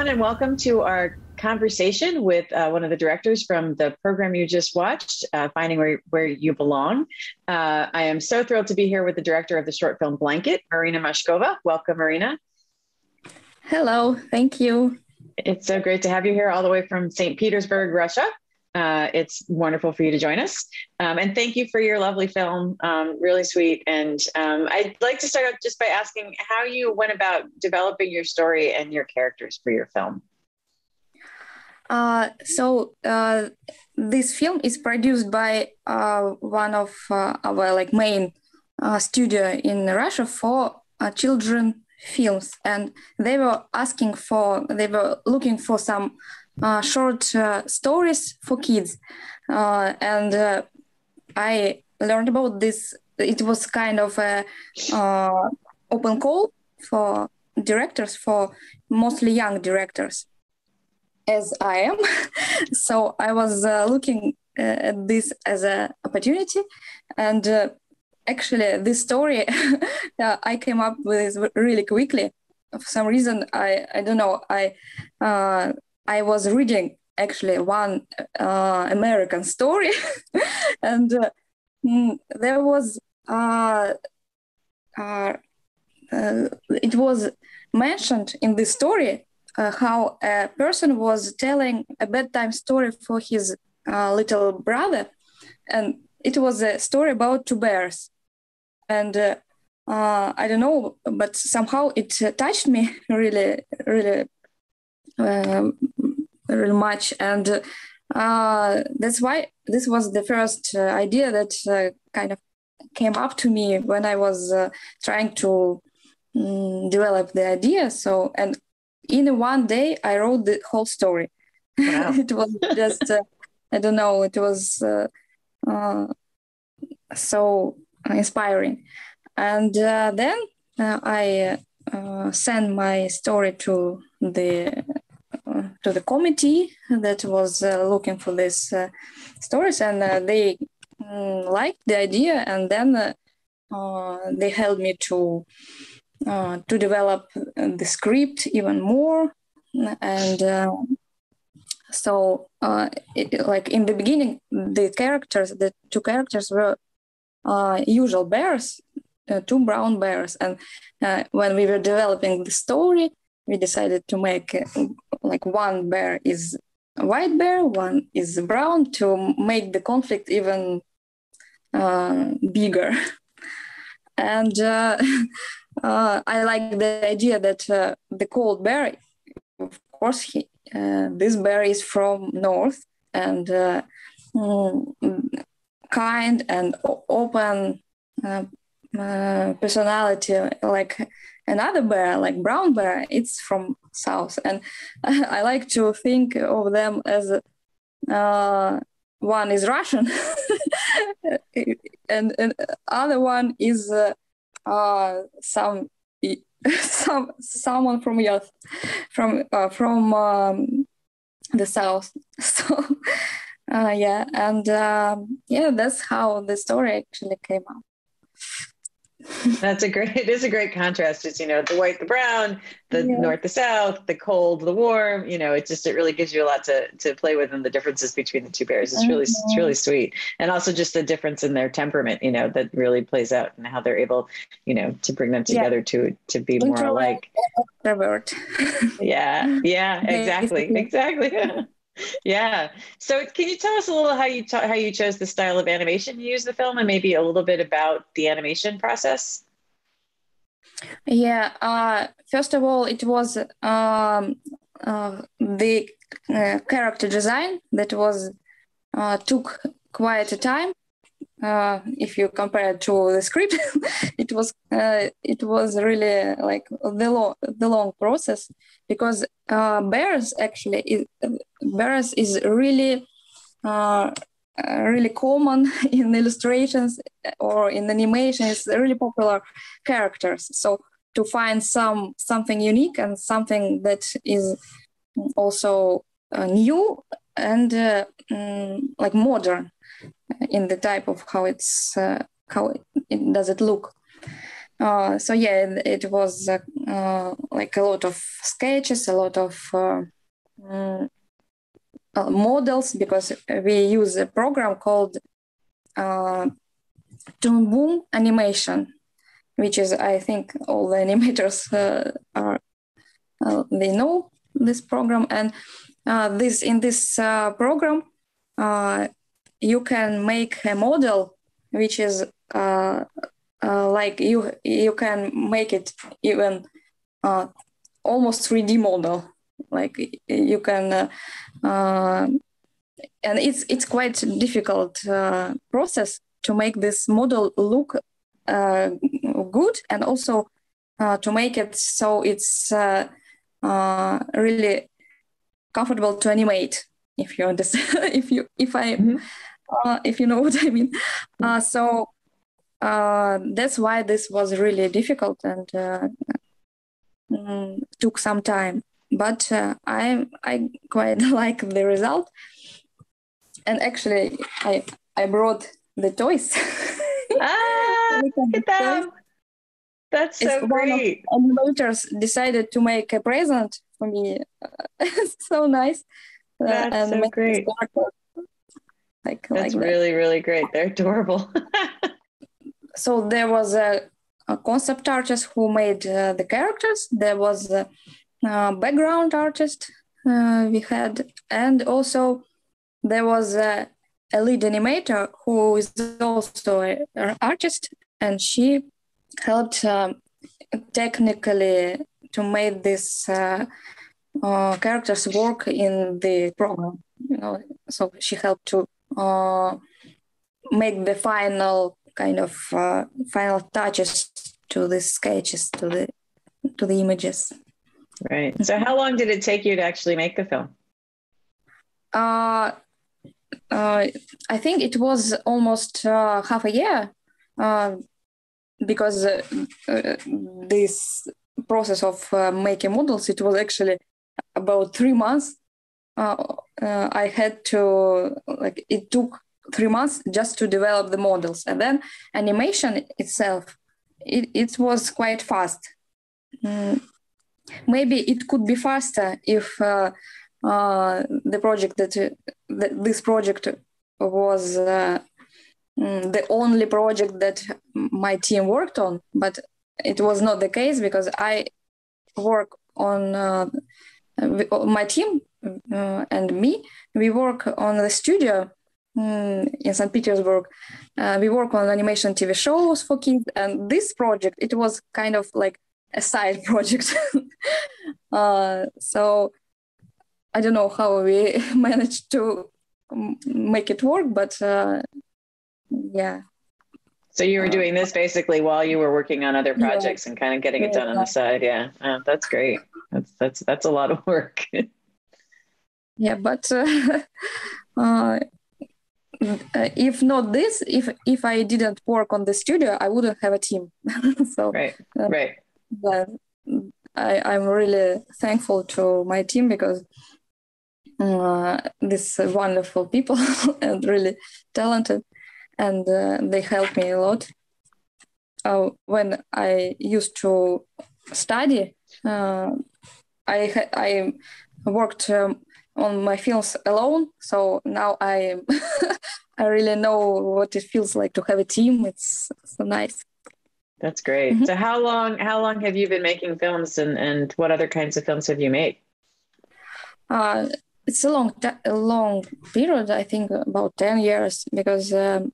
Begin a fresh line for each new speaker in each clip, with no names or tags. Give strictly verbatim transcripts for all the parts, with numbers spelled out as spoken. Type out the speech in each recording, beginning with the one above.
and welcome to our conversation with uh, one of the directors from the program you just watched, uh, Finding Where, Where You Belong. Uh, I am so thrilled to be here with the director of the short film Blanket, Marina Moshkova. Welcome, Marina.
Hello, thank you.
It's so great to have you here all the way from Saint Petersburg, Russia. Uh, it's wonderful for you to join us. Um, and thank you for your lovely film, um, really sweet. And um, I'd like to start out just by asking how you went about developing your story and your characters for your film.
Uh, so uh, this film is produced by uh, one of uh, our like main uh, studio in Russia for uh, children films, and they were asking for, they were looking for some uh, short uh, stories for kids, uh, and uh, I learned about this. It was kind of a uh, open call for directors, for mostly young directors, as I am. So I was uh, looking uh, at this as an opportunity, and uh, actually this story uh, I came up with really quickly. For some reason, I, I don't know, I uh, I was reading actually one uh, American story, and uh, mm, there was, uh, uh, uh, it was mentioned in this story uh, how a person was telling a bedtime story for his uh, little brother, and it was a story about two bears. And uh, uh, I don't know, but somehow it uh, touched me really, really, um, really much. And uh, that's why this was the first uh, idea that uh, kind of came up to me when I was uh, trying to um, develop the idea. So, and in one day, I wrote the whole story. Wow. It was just, uh, I don't know, it was uh, uh, so inspiring. And uh, then uh, I uh, sent my story to the uh, to the committee that was uh, looking for these uh, stories, and uh, they um, liked the idea, and then uh, uh, they helped me to uh, to develop the script even more. And uh, so uh, it, like in the beginning, the characters, the two characters were uh, usual bears, uh, two brown bears. And uh, when we were developing the story, we decided to make uh, like one bear is a white bear, one is brown, to make the conflict even uh, bigger. And uh, uh, I like the idea that uh, the cold bear, of course, he, uh, this bear is from north, and uh, mm, kind and open uh, uh, personality, like another bear, like brown bear, it's from south. And I like to think of them as uh, one is Russian and, and other one is uh, uh, some some someone from youth from uh, from um, the south. So uh, yeah, and um, yeah, that's how the story actually came out.
That's a great, it is a great contrast. It's, you know, the white, the brown, the yeah. north, the south, the cold, the warm, you know, it just, it really gives you a lot to, to play with, and the differences between the two bears. It's really, mm-hmm. it's really sweet. And also just the difference in their temperament, you know, that really plays out, and how they're able, you know, to bring them together yeah. to, to be more alike. yeah. Yeah, exactly. Exactly. Yeah. So can you tell us a little how you ta- how you chose the style of animation you use the film, and maybe a little bit about the animation process?
Yeah. Uh, first of all, it was um, uh, the uh, character design that was uh, took quite a time. Uh, if you compare it to the script, it was uh, it was really like the long the long process, because uh, bears actually is, bears is really uh, really common in illustrations or in animation. It's really popular characters. So to find some something unique and something that is also uh, new and uh, um, like modern in the type of how it's uh, how it, it does it look. Uh, so yeah, it, it was uh, uh, like a lot of sketches, a lot of uh, mm, uh, models, because we use a program called uh, Toon Boom Animation, which is, I think, all the animators uh, are uh, they know this program. And uh, this in this uh, program, uh, you can make a model which is uh, uh, like you you can make it even uh, almost three D model. Like you can, uh, uh, and it's it's quite difficult uh, process to make this model look uh, good, and also uh, to make it so it's uh, uh, really comfortable to animate. If you understand, if you if I mm-hmm. uh, if you know what I mean. Uh, so uh, that's why this was really difficult and uh, mm, took some time. But uh, I I quite like the result. And actually, I I brought the toys.
Ah, look at them! That's so
it's
great.
One of animators decided to make a present for me. So nice.
That's uh, and so great.
Like,
That's
like
really,
that.
really great. They're adorable.
So there was a, a concept artist who made uh, the characters. There was a, a background artist uh, we had, and also there was a, a lead animator who is also an artist, and she helped um, technically to make these uh, uh, characters work in the program. You know, so she helped to uh, make the final kind of uh, final touches to the sketches, to the to the images.
Right. So, how long did it take you to actually make the film?
Uh, uh, I think it was almost uh, half a year, uh, because uh, uh, this process of uh, making models, it was actually about three months. Uh, uh, I had to, like, it took three months just to develop the models. And then animation itself, it, it was quite fast. Mm. Maybe it could be faster if uh, uh, the project that, uh, th- this project was uh, mm, the only project that my team worked on, but it was not the case, because I work on uh, my team uh, and me, we work on the studio um, in Saint Petersburg. Uh, we work on animation T V shows for kids, and this project, it was kind of like a side project. uh, so I don't know how we managed to make it work, but uh, yeah.
So you were doing this basically while you were working on other projects yeah. and kind of getting it done yeah. on the side. Yeah, oh, that's great. That's that's that's a lot of work.
Yeah, but uh, uh, if not this, if if I didn't work on the studio, I wouldn't have a team. So
right, uh, right.
But I I'm really thankful to my team, because uh, these wonderful people and really talented, and uh, they helped me a lot. Uh, when I used to study, uh, I I worked um, on my films alone. So now I I really know what it feels like to have a team. It's so nice.
That's great. Mm-hmm. So how long how long have you been making films, and, and what other kinds of films have you made?
Uh, it's a long a long period. I think about ten years, because um,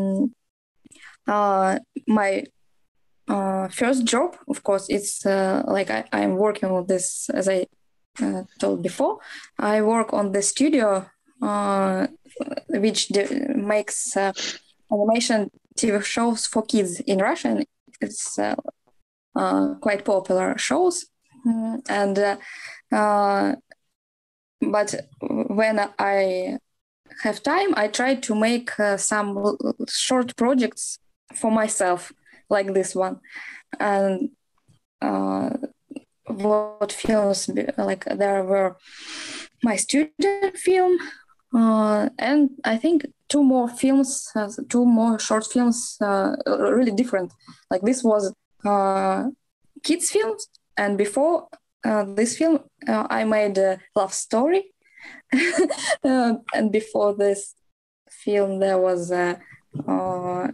uh, my uh, first job, of course, it's uh, like I, I'm working on this, as I uh, told before. I work on the studio, uh, which de- makes uh, animation T V shows for kids in Russia. It's uh, uh, quite popular shows, mm, and uh, uh, but when I have time, I try to make uh, some short projects for myself, like this one. And uh, what films, like there were my student film, uh, and I think two more films, uh, two more short films, uh, really different. Like this was uh, kids films, and before uh, this film, uh, I made a love story. uh, and before this film, there was a uh,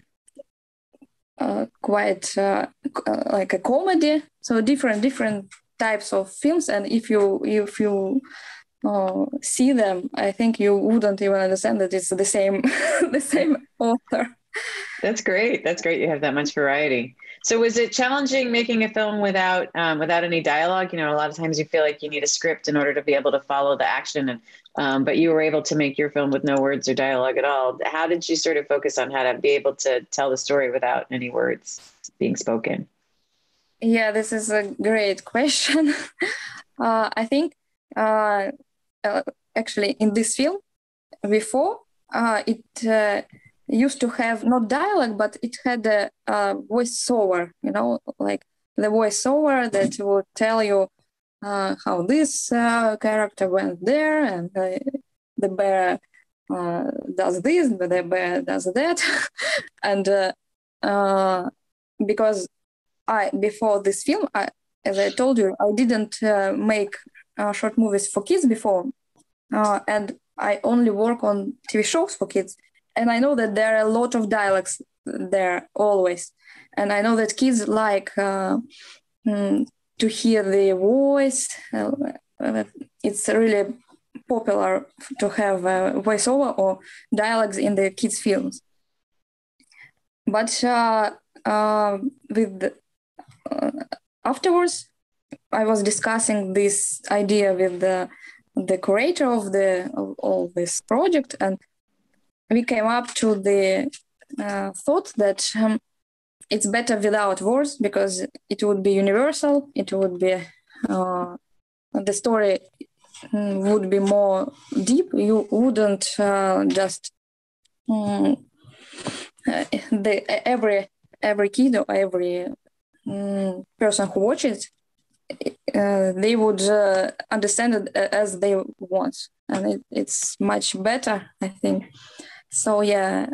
uh, quite uh, like a comedy. So different different types of films, and if you if you uh, see them, I think you wouldn't even understand that it's the same the same author.
That's great. That's great. You have that much variety. So was it challenging making a film without um, without any dialogue? You know, a lot of times you feel like you need a script in order to be able to follow the action, and um, but you were able to make your film with no words or dialogue at all. How did you sort of focus on how to be able to tell the story without any words being spoken?
Yeah, this is a great question. uh, I think uh, uh, actually in this film before uh, it uh, used to have not dialogue, but it had a, a voiceover, you know, like the voiceover that would tell you uh, how this uh, character went there, and uh, the bear uh, does this, but the bear does that. and uh, uh, because I before this film, I, as I told you, I didn't uh, make uh, short movies for kids before, uh, and I only work on T V shows for kids. And I know that there are a lot of dialogues there always. And I know that kids like uh, mm, to hear the voice. Uh, it's really popular to have uh, voiceover or dialogues in the kids' films. But uh, uh, with the, uh, afterwards, I was discussing this idea with the the curator of the of all this project, and we came up to the uh, thought that um, it's better without words because it would be universal. It would be uh, the story would be more deep. You wouldn't uh, just um, uh, the every every kid or every um, person who watches uh, they would uh, understand it as they want, and it, it's much better, I think. So yeah,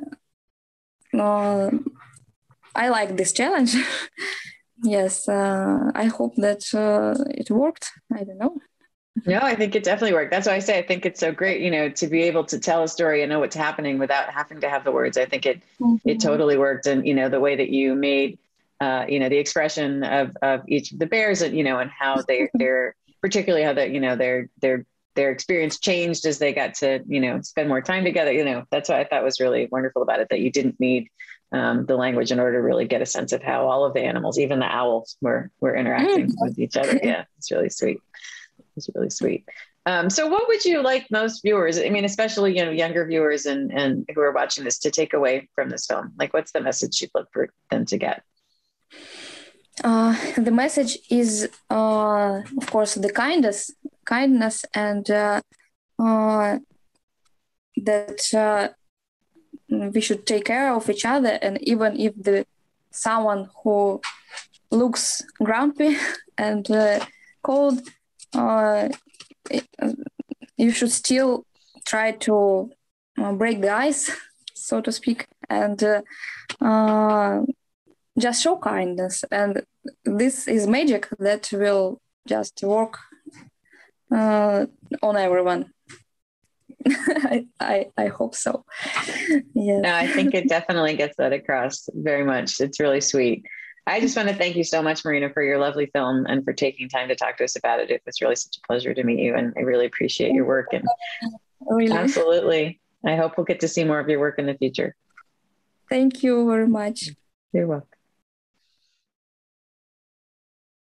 uh, I like this challenge. Yes, uh, I hope that uh, it worked. I don't know.
No, I think it definitely worked. That's why I say I think it's so great, you know, to be able to tell a story and know what's happening without having to have the words. I think it mm-hmm. it totally worked, and you know the way that you made, uh, you know, the expression of of each of the bears, and you know, and how they they're particularly how that you know their their their experience changed as they got to you know spend more time together. You know, that's what I thought was really wonderful about it, that you didn't need um, the language in order to really get a sense of how all of the animals, even the owls, were were interacting mm-hmm. with each other. Yeah, it's really sweet. It's really sweet. Um, so what would you like most viewers, I mean, especially, you know, younger viewers and, and who are watching this, to take away from this film? Like, what's the message you'd look for them to get?
Uh, the message is, uh, of course, the kindness, kindness and uh, uh, that uh, we should take care of each other. And even if the someone who looks grumpy and uh, cold, Uh, you should still try to uh, break the ice, so to speak, and uh, uh, just show kindness. And this is magic that will just work uh, on everyone. I, I I hope so. Yeah.
No, I think it definitely gets that across very much. It's really sweet. I just want to thank you so much, Marina, for your lovely film and for taking time to talk to us about it. It was really such a pleasure to meet you, and I really appreciate your work. And really? Absolutely. I hope we'll get to see more of your work in the future.
Thank you very much.
You're welcome.